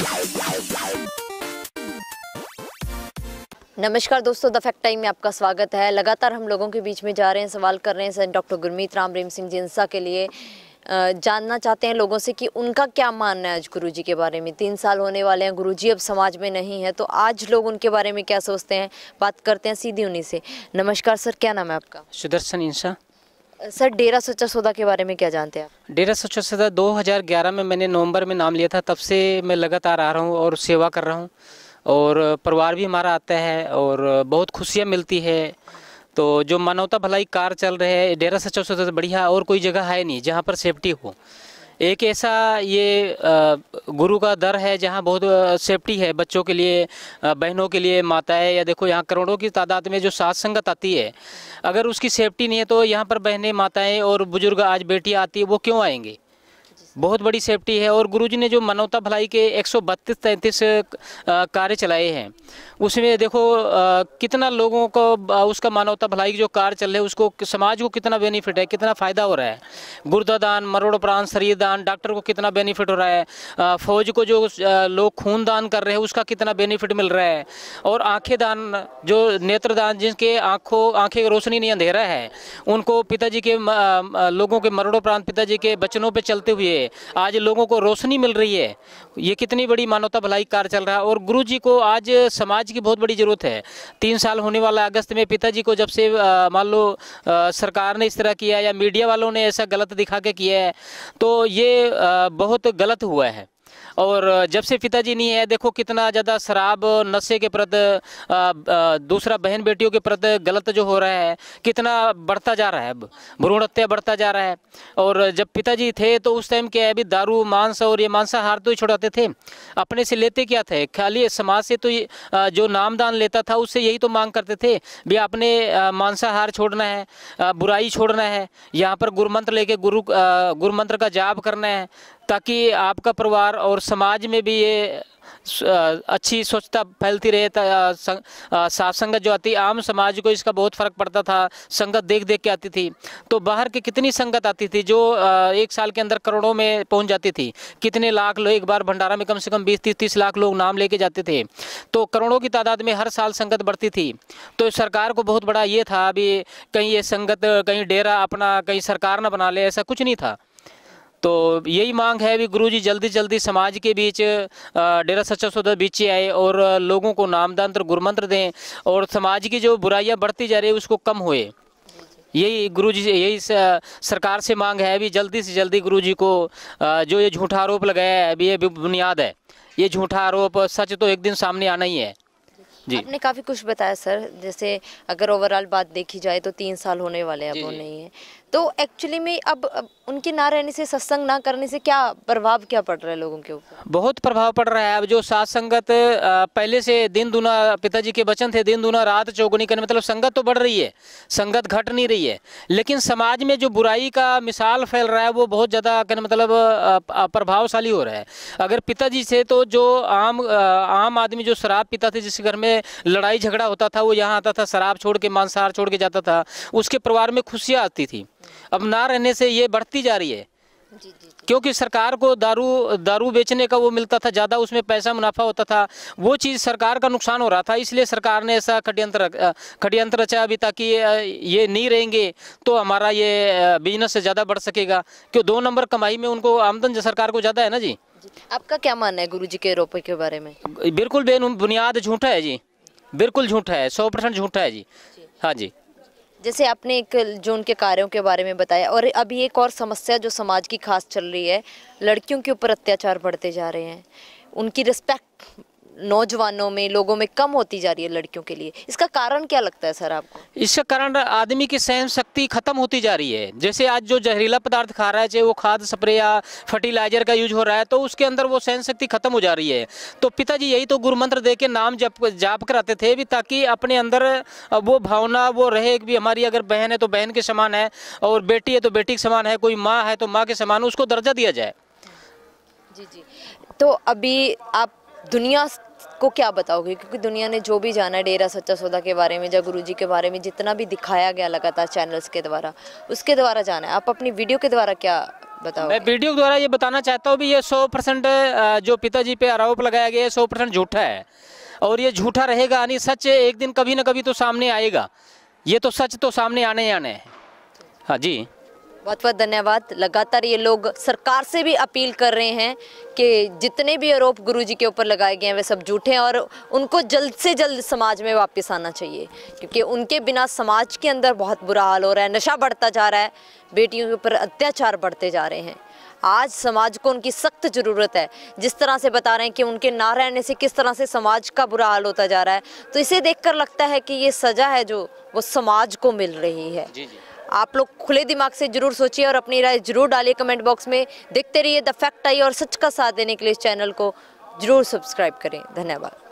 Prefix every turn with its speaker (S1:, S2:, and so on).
S1: नमस्कार दोस्तों, the fact time में आपका स्वागत है। लगातार हम लोगों के बीच में जा रहे हैं, सवाल कर रहे हैं डॉक्टर गुरमीत राम रहीम सिंह जी के लिए। जानना चाहते हैं लोगों से कि उनका क्या मानना है आज गुरुजी के बारे में। 3 साल होने वाले हैं, गुरुजी अब समाज में नहीं है, तो आज लोग उनके बारे में क्या सोचते हैं, बात करते हैं सीधी उन्हीं से। नमस्कार सर, क्या नाम है आपका?
S2: सुदर्शन इंसा।
S1: सर, डेरा सच्चा सौदा के बारे में क्या जानते हैं आप?
S2: डेरा सच्चा सौदा 2011 में मैंने नवंबर में नाम लिया था, तब से मैं लगातार आ रहा हूँ और सेवा कर रहा हूँ, और परिवार भी हमारा आता है और बहुत खुशियाँ मिलती है। तो जो मानवता भलाई कार्य चल रहे हैं, डेरा सच्चा सौदा से बढ़िया और कोई जगह है नहीं जहाँ पर सेफ्टी हो। एक ऐसा ये गुरु का दर है जहाँ बहुत सेफ्टी है बच्चों के लिए, बहनों के लिए, माताएं, या देखो यहाँ करोड़ों की तादाद में जो साथ संगत आती है, अगर उसकी सेफ्टी नहीं है तो यहाँ पर बहनें, माताएं और बुजुर्ग, आज बेटियाँ आती है, वो क्यों आएंगे? बहुत बड़ी सेफ्टी है। और गुरुजी ने जो मानवता भलाई के 132-33 कार्य चलाए हैं, उसमें देखो कितना लोगों को उसका मानवता भलाई के जो कार्य चल रहे हैं उसको, समाज को कितना बेनिफिट है, कितना फ़ायदा हो रहा है। गुर्दा दान, मरणोपरांत शरीर दान, डॉक्टर को कितना बेनिफिट हो रहा है, फौज को जो लोग खून दान कर रहे हैं उसका कितना बेनिफिट मिल रहा है, और आंखें दान, जो नेत्र दान, जिनके आंखें की रोशनी नहीं, अंधेरा है, उनको पिताजी के लोगों के मरणोपरांत पिताजी के बचनों पर चलते हुए आज लोगों को रोशनी मिल रही है। ये कितनी बड़ी मानवता भलाई कार्य चल रहा है। और गुरुजी को आज समाज की बहुत बड़ी ज़रूरत है। 3 साल होने वाला अगस्त में पिताजी को, जब से मान लो सरकार ने इस तरह किया या मीडिया वालों ने ऐसा गलत दिखा के किया है, तो ये बहुत गलत हुआ है। और जब से पिताजी नहीं है, देखो कितना ज़्यादा शराब, नशे के प्रति, दूसरा बहन बेटियों के प्रति गलत जो हो रहा है, कितना बढ़ता जा रहा है, अब भ्रूण हत्या बढ़ता जा रहा है। और जब पिताजी थे तो उस टाइम क्या है, अभी दारू, मांस और ये मांसाहार तो ही छुड़ाते थे, अपने से लेते क्या थे, खाली समाज से तो जो नामदान लेता था उससे यही तो मांग करते थे भी आपने मांसाहार छोड़ना है, बुराई छोड़ना है, यहाँ पर गुरुमंत्र लेके गुरुमंत्र का जाप करना है, ताकि आपका परिवार और समाज में भी ये अच्छी स्वच्छता फैलती रहे। साथ संगत जो आती, आम समाज को इसका बहुत फ़र्क पड़ता था, संगत देख देख के आती थी। तो बाहर की कितनी संगत आती थी जो 1 साल के अंदर करोड़ों में पहुंच जाती थी। कितने लाख लोग, एक बार भंडारा में कम से कम 20-30 लाख लोग नाम लेके जाते थे। तो करोड़ों की तादाद में हर साल संगत बढ़ती थी। तो सरकार को बहुत बड़ा ये था अभी, कहीं ये संगत, कहीं डेरा अपना, कहीं सरकार ना बना ले, ऐसा कुछ नहीं था। तो यही मांग है भी गुरुजी जल्दी जल्दी समाज के बीच, डेरा सच्चा सौदा बीच आए और लोगों को नामदान और गुरुमंत्र दें, और समाज की जो बुराइयां बढ़ती जा रही है उसको कम होए। यही गुरुजी से, यही सरकार से मांग है भी जल्दी से जल्दी गुरुजी को जो ये झूठा आरोप लगाया है अभी, ये बुनियाद है। ये झूठा आरोप, सच तो एक दिन सामने आना ही है। जी,
S1: आपने काफ़ी कुछ बताया सर। जैसे अगर ओवरऑल बात देखी जाए तो 3 साल होने वाले हैं, अब वो नहीं है, तो एक्चुअली में अब उनके ना रहने से, सत्संग ना करने से क्या प्रभाव क्या पड़ रहा है लोगों के ऊपर?
S2: बहुत प्रभाव पड़ रहा है। अब जो साथ संगत पहले से दिन दूना, पिताजी के वचन थे दिन दूना रात चौगुनी करने, मतलब संगत तो बढ़ रही है, संगत घट नहीं रही है, लेकिन समाज में जो बुराई का मिसाल फैल रहा है वो बहुत ज़्यादा मतलब प्रभावशाली हो रहा है। अगर पिताजी से तो जो आम आदमी जो शराब पीता थे, जिसके घर में लड़ाई झगड़ा होता था, वो यहाँ आता था, शराब छोड़ के, मांसाहार छोड़ के जाता था, उसके परिवार में खुशियाँ आती थी। अब ना रहने से ये बढ़ती जा रही है। जी। क्योंकि सरकार को दारू बेचने का वो मिलता था ज़्यादा, उसमें पैसा मुनाफा होता था, वो चीज़ सरकार का नुकसान हो रहा था, इसलिए सरकार ने ऐसा षड्यंत्र रचा अभी, ताकि ये नहीं रहेंगे तो हमारा ये बिजनेस से ज़्यादा बढ़ सकेगा। क्यों 2 नंबर कमाई में उनको आमदन सरकार को ज़्यादा है ना जी।
S1: आपका क्या मानना है गुरुजी के आरोप के बारे में?
S2: बिल्कुल बुनियाद झूठा है जी, बिल्कुल झूठा है, 100% झूठा है जी। हाँ जी।
S1: जैसे आपने एक जो उनके कार्यों के बारे में बताया, और अभी एक और समस्या जो समाज की खास चल रही है, लड़कियों के ऊपर अत्याचार बढ़ते जा रहे हैं, उनकी रिस्पेक्ट नौजवानों में, लोगों में कम होती जा रही है लड़कियों के लिए। इसका कारण क्या लगता है सर आपको?
S2: इसका कारण आदमी की सहन शक्ति खत्म होती जा रही है। जैसे आज जो जहरीला पदार्थ खा रहा है, चाहे वो खाद स्प्रे या फर्टिलाइजर का यूज हो रहा है, तो उसके अंदर वो सहन शक्ति खत्म हो जा रही है। तो पिताजी यही तो गुरुमंत्र दे के नाम जाप कराते थे भी, ताकि अपने अंदर वो भावना वो रहे कि हमारी अगर बहन है तो बहन के समान है, और बेटी है तो बेटी के समान है, कोई माँ है तो माँ के समान, उसको दर्जा दिया जाए।
S1: जी। तो अभी आप दुनिया को क्या बताओगे, क्योंकि दुनिया ने जो भी जाना है डेरा सच्चा सौदा के बारे में या गुरुजी के बारे में, जितना भी दिखाया गया लगातार चैनल्स के द्वारा, उसके द्वारा जाना है, आप अपनी वीडियो के द्वारा क्या बताओ।
S2: मैं वीडियो द्वारा ये बताना चाहता हूँ भी ये 100% जो पिताजी पे आरोप लगाया गया है 100% झूठा है, और ये झूठा रहेगा, यानी सच एक दिन कभी ना कभी तो सामने आएगा। ये तो सच तो सामने आने ही आने हैं। हाँ जी,
S1: बहुत बहुत धन्यवाद। लगातार ये लोग सरकार से भी अपील कर रहे हैं कि जितने भी आरोप गुरुजी के ऊपर लगाए गए हैं वे सब झूठे हैं और उनको जल्द से जल्द समाज में वापस आना चाहिए, क्योंकि उनके बिना समाज के अंदर बहुत बुरा हाल हो रहा है, नशा बढ़ता जा रहा है, बेटियों के ऊपर अत्याचार बढ़ते जा रहे हैं। आज समाज को उनकी सख्त ज़रूरत है। जिस तरह से बता रहे हैं कि उनके ना रहने से किस तरह से समाज का बुरा हाल होता जा रहा है, तो इसे देखकर लगता है कि ये सज़ा है जो वो समाज को मिल रही है।
S2: जी जी।
S1: आप लोग खुले दिमाग से जरूर सोचिए और अपनी राय जरूर डालिए कमेंट बॉक्स में। देखते रहिए द फैक्ट आई और सच का साथ देने के लिए इस चैनल को जरूर सब्सक्राइब करें। धन्यवाद।